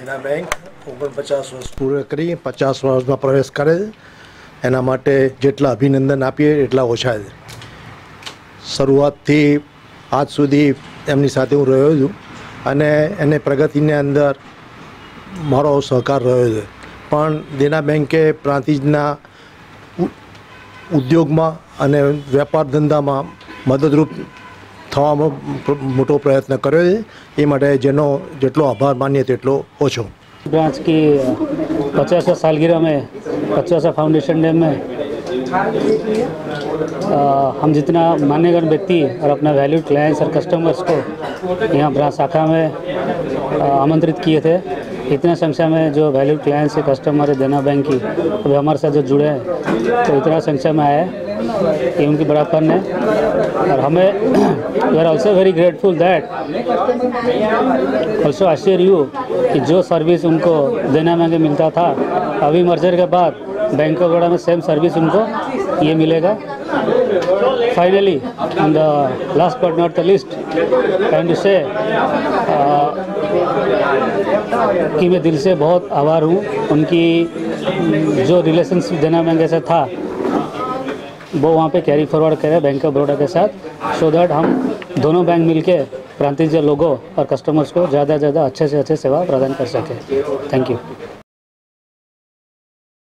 દેના bank 49 વર્ષ પૂરા કરી 50 વર્ષમાં પ્રવેશ કરે એના માટે જેટલા અભિનંદન આપીએ એટલા ઓછા છે। શરૂઆતથી આજ સુધી એમની સાથે હું રહ્યો છું અને એને પ્રગતિને અંદર મારો સહકાર રહ્યો છે। પણ દેના બેંકે પ્રાંતિજના ઉદ્યોગમાં અને વેપાર ધંધામાં મદદરૂપ થવામાં મોટો પ્રયત્ન કર્યો છે। એ માટે જેનો જેટલો આભાર માનીએ તેટલો ઓછો। ब्रांच की 50वां सालगिरह में 50वां फाउंडेशन डे में हम जितना मान्यगण व्यक्ति और अपना वैल्यूड क्लाइंट्स और कस्टमर्स को यहाँ ब्रांच शाखा में आमंत्रित किए थे। इतना संख्या में जो वैल्यूड क्लाइंट्स है कस्टमर है देना बैंक की अभी हमारे साथ जो जुड़े हैं तो इतना संख्या में आया ये उनकी बड़ापन है। और हमें we are also very grateful that also assure you कि जो सर्विस उनको देना बैंक मिलता था अभी मर्जर के बाद बैंक ऑफ बड़ौदा में सेम सर्विस उनको ये मिलेगा। Finally on the last but not the list can to say कि मैं दिल से बहुत आभार हूँ। उनकी जो रिलेशनशिप देना बैंक से था वो वहाँ पे कैरी फॉरवर्ड करें बैंक ऑफ बड़ौदा के साथ सो दैट हम दोनों बैंक मिलके प्रांतीय लोगों और कस्टमर्स को ज़्यादा से ज़्यादा अच्छे से अच्छे सेवा प्रदान कर सकें। Thank you.